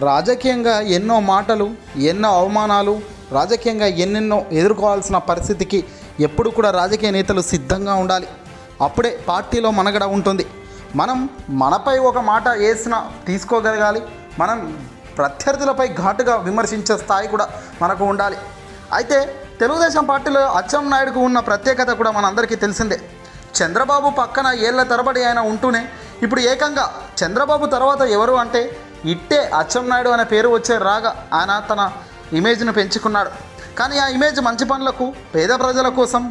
రాజకీయంగా ఎన్నో మాటలు, ఎన్నో అవమానాలు, రాజకీయంగా ఎన్నెన్నో ఎదుర్కోవాల్సిన పరిస్థితికి ఎప్పుడు కూడా రాజకీయ నేతలు సిద్ధంగా ఉండాలి. అప్పుడే పార్టీలో మనుగడ ఉంటుంది. మనం మనపై ఒక మాట వేసినా తీసుకోగలగాలి. మనం ప్రత్యర్థులపై ఘాటుగా విమర్శించే స్థాయి కూడా మనకు ఉండాలి. అయితే తెలుగుదేశం పార్టీలో అచ్చెన్నాయుడుకు ఉన్న ప్రత్యేకత కూడా మనందరికీ తెలిసిందే. చంద్రబాబు పక్కన ఏళ్ల తరబడి ఆయన ఉంటూనే ఇప్పుడు ఏకంగా చంద్రబాబు తర్వాత ఎవరు అంటే ఇట్టే అచ్చెన్నాయుడు అనే పేరు వచ్చే రాగా ఆయన తన ఇమేజ్ను పెంచుకున్నాడు. కానీ ఆ ఇమేజ్ మంచి పనులకు, పేద ప్రజల కోసం,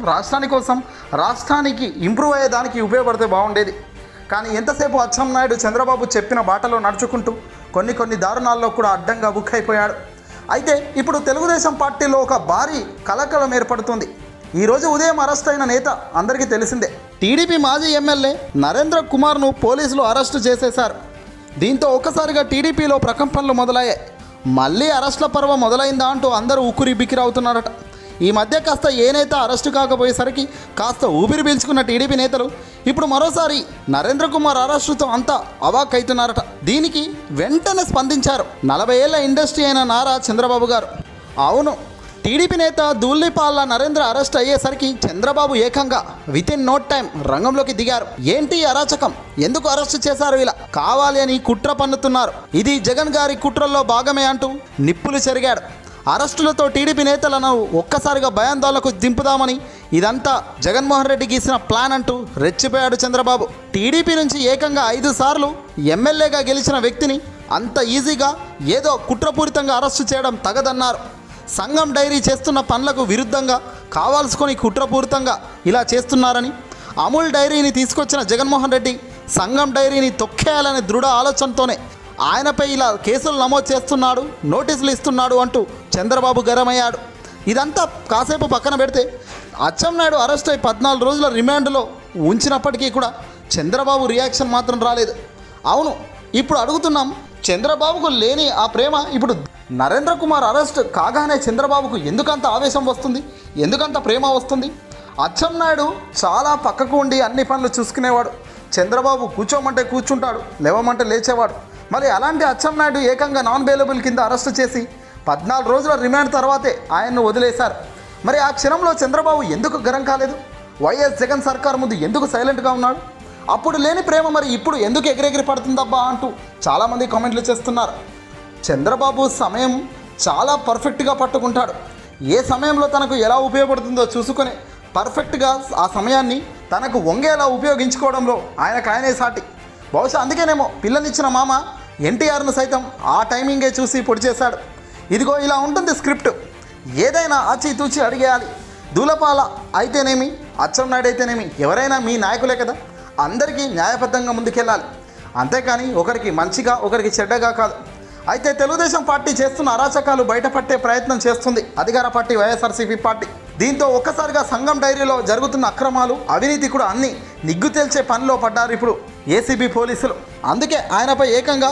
రాష్ట్రానికి ఇంప్రూవ్ అయ్యేదానికి ఉపయోగపడితే బాగుండేది. కానీ ఎంతసేపు అచ్చెన్నాయుడు చంద్రబాబు చెప్పిన బాటలో నడుచుకుంటూ కొన్ని దారుణాల్లో కూడా అడ్డంగా బుక్ అయిపోయాడు. అయితే ఇప్పుడు తెలుగుదేశం పార్టీలో ఒక భారీ కలకలం ఏర్పడుతుంది. ఈరోజు ఉదయం అరెస్ట్ అయిన నేత అందరికీ తెలిసిందే. టీడీపీ మాజీ ఎమ్మెల్యే నరేంద్ర కుమార్ను పోలీసులు అరెస్టు చేసేశారు. దీంతో ఒక్కసారిగా టీడీపీలో ప్రకంపనలు మొదలయ్యాయి. మళ్ళీ అరెస్టుల పర్వం మొదలైందా అంటూ అందరూ ఉక్కిరి బిక్కిరి అవుతున్నారట. ఈ మధ్య కాస్త ఏ నేత అరెస్టు కాకపోయేసరికి కాస్త ఊపిరి పీల్చుకున్న టీడీపీ నేతలు ఇప్పుడు మరోసారి నరేంద్ర కుమార్ అరెస్టుతో అంతా అవాక్ అవుతున్నారట. దీనికి వెంటనే స్పందించారు 40 ఏళ్ల ఇండస్ట్రీ అయిన నారా చంద్రబాబు గారు. అవును, టీడీపీ నేత ధూళిపాళ్ల నరేంద్ర అరెస్ట్ అయ్యేసరికి చంద్రబాబు ఏకంగా వితిన్ నో టైం రంగంలోకి దిగారు. ఏంటి అరాచకం, ఎందుకు అరెస్టు చేశారు, ఇలా కావాలి అని కుట్ర పన్నుతున్నారు, ఇది జగన్ గారి కుట్రల్లో భాగమే అంటూ నిప్పులు చెరిగాడు. అరెస్టులతో టీడీపీ నేతలను ఒక్కసారిగా భయాందోళనకు దింపుదామని ఇదంతా జగన్మోహన్ రెడ్డి గీసిన ప్లాన్ అంటూ రెచ్చిపోయాడు చంద్రబాబు. టీడీపీ నుంచి ఏకంగా 5 సార్లు ఎమ్మెల్యేగా గెలిచిన వ్యక్తిని అంత ఈజీగా ఏదో కుట్రపూరితంగా అరెస్టు చేయడం తగదన్నారు. సంఘం డైరీ చేస్తున్న పనులకు విరుద్ధంగా కావాల్సుకొని కుట్రపూరితంగా ఇలా చేస్తున్నారని, అమూల్ డైరీని తీసుకొచ్చిన జగన్మోహన్ రెడ్డి సంఘం డైరీని తొక్కేయాలనే దృఢ ఆలోచనతోనే ఆయనపై ఇలా కేసులు నమోదు చేస్తున్నాడు, నోటీసులు ఇస్తున్నాడు అంటూ చంద్రబాబు గరమయ్యాడు. ఇదంతా కాసేపు పక్కన పెడితే అచ్చెన్నాయుడు అరెస్ట్ అయి 14 రోజుల రిమాండ్లో ఉంచినప్పటికీ కూడా చంద్రబాబు రియాక్షన్ మాత్రం రాలేదు. అవును, ఇప్పుడు అడుగుతున్నాం, చంద్రబాబుకు లేని ఆ ప్రేమ ఇప్పుడు నరేంద్ర కుమార్ అరెస్ట్ కాగానే చంద్రబాబుకు ఎందుకంత ఆవేశం వస్తుంది, ఎందుకంత ప్రేమ వస్తుంది? అచ్చెన్నాయుడు చాలా పక్కకు ఉండి అన్ని పనులు చూసుకునేవాడు. చంద్రబాబు కూర్చోమంటే కూర్చుంటాడు, లేవమంటే లేచేవాడు. మరి అలాంటి అచ్చెన్నాయుడు ఏకంగా నాన్ బెయిలబుల్ కింద అరెస్ట్ చేసి 14 రోజుల రిమాండ్ తర్వాతే ఆయన్ను వదిలేశారు. మరి ఆ క్షణంలో చంద్రబాబు ఎందుకు గరం కాలేదు? వైఎస్ జగన్ సర్కార్ ముందు ఎందుకు సైలెంట్గా ఉన్నాడు? అప్పుడు లేని ప్రేమ మరి ఇప్పుడు ఎందుకు ఎగిరెగిరి పడుతుందబ్బా అంటూ చాలామంది కామెంట్లు చేస్తున్నారు. చంద్రబాబు సమయం చాలా పర్ఫెక్ట్గా పట్టుకుంటాడు. ఏ సమయంలో తనకు ఎలా ఉపయోగపడుతుందో చూసుకొని పర్ఫెక్ట్గా ఆ సమయాన్ని తనకు వంగేలా ఉపయోగించుకోవడంలో ఆయనే సాటి. బహుశా అందుకేనేమో పిల్లనిచ్చిన మామ ఎన్టీఆర్ను సైతం ఆ టైమింగే చూసి పొడి చేశాడు. ఇదిగో ఇలా ఉంటుంది స్క్రిప్ట్. ఏదైనా ఆచితూచి అడిగేయాలి. ధూళిపాల అయితేనేమి, అచ్చెన్నాయుడు అయితేనేమి, ఎవరైనా మీ నాయకులే కదా. అందరికీ న్యాయబద్ధంగా ముందుకెళ్ళాలి, అంతేకాని ఒకరికి మంచిగా ఒకరికి చెడ్డగా కాదు. అయితే తెలుగుదేశం పార్టీ చేస్తున్న అరాచకాలు బయటపట్టే ప్రయత్నం చేస్తుంది అధికార పార్టీ వైఎస్ఆర్సీపీ పార్టీ. దీంతో ఒక్కసారిగా సంఘం డైరీలో జరుగుతున్న అక్రమాలు, అవినీతి కూడా అన్నీ నిగ్గు తేల్చే పనిలో పడ్డారు ఇప్పుడు ఏసీబీ పోలీసులు. అందుకే ఆయనపై ఏకంగా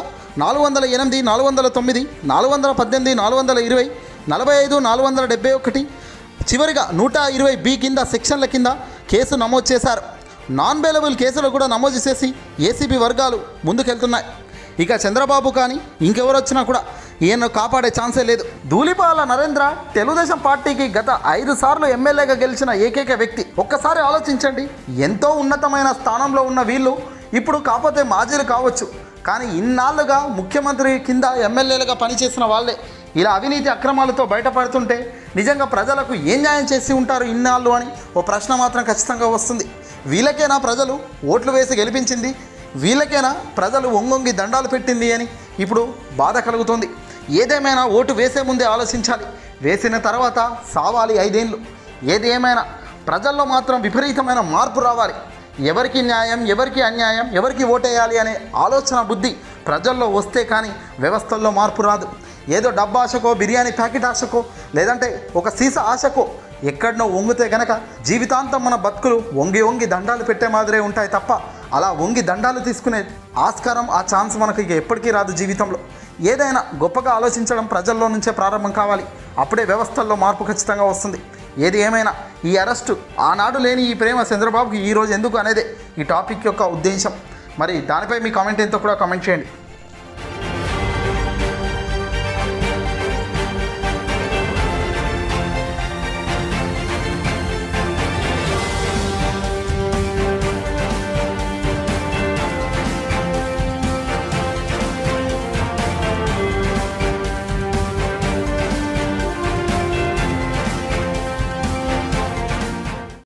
408, 409, 418, 420, 45, 471, చివరిగా 120B కింద సెక్షన్ల కింద కేసు నమోదు చేశారు. నాన్ బెయిలబుల్ కేసులు కూడా నమోదు చేసి ఏసీబీ వర్గాలు ముందుకెళ్తున్నాయి. ఇక చంద్రబాబు కానీ ఇంకెవరు వచ్చినా కూడా ఈయన్ను కాపాడే ఛాన్సే లేదు. ధూళిపాల నరేంద్ర తెలుగుదేశం పార్టీకి గత 5 సార్లు ఎమ్మెల్యేగా గెలిచిన ఏకైక వ్యక్తి. ఒక్కసారి ఆలోచించండి, ఎంతో ఉన్నతమైన స్థానంలో ఉన్న వీళ్ళు ఇప్పుడు కాకపోతే మాజీలు కావచ్చు, కానీ ఇన్నాళ్ళుగా ముఖ్యమంత్రి కింద ఎమ్మెల్యేలుగా పనిచేసిన వాళ్ళే ఇలా అవినీతి అక్రమాలతో బయటపడుతుంటే నిజంగా ప్రజలకు ఏం న్యాయం చేసి ఉంటారు ఇన్నాళ్ళు అని ఓ ప్రశ్న మాత్రం ఖచ్చితంగా వస్తుంది. వీళ్ళకేనా ప్రజలు ఓట్లు వేసి గెలిపించింది? వీళ్ళకేనా ప్రజలు ఒంగొంగి దండాలు పెట్టింది అని ఇప్పుడు బాధ కలుగుతుంది. ఏదేమైనా ఓటు వేసే ముందే ఆలోచించాలి, వేసిన తర్వాత సావాలి 5 ఏళ్ళు. ఏది ఏమైనా ప్రజల్లో మాత్రం విపరీతమైన మార్పు రావాలి. ఎవరికి న్యాయం, ఎవరికి అన్యాయం, ఎవరికి ఓటేయాలి అనే ఆలోచన బుద్ధి ప్రజల్లో వస్తే కానీ వ్యవస్థల్లో మార్పు రాదు. ఏదో డబ్బా ఆశకో, బిర్యానీ ప్యాకెట్ ఆశకో, లేదంటే ఒక సీసా ఆశకో ఎక్కడనో వంగితే గనక జీవితాంతం మన బతుకులు వంగి దండాలు పెట్టే మాదిరే ఉంటాయి తప్ప అలా వంగి దండాలు తీసుకునే ఆస్కారం, ఆ ఛాన్స్ మనకు ఇక ఎప్పటికీ రాదు జీవితంలో. ఏదైనా గొప్పగా ఆలోచించడం ప్రజల్లో నుంచే ప్రారంభం కావాలి. అప్పుడే వ్యవస్థల్లో మార్పు ఖచ్చితంగా వస్తుంది. ఏది ఏమైనా ఈ అరెస్టు, ఆనాడు లేని ఈ ప్రేమ చంద్రబాబుకి ఈరోజు ఎందుకు అనేదే ఈ టాపిక్ యొక్క ఉద్దేశం. మరి దానిపై మీ కామెంట్ ఏంటో కూడా కామెంట్ చేయండి.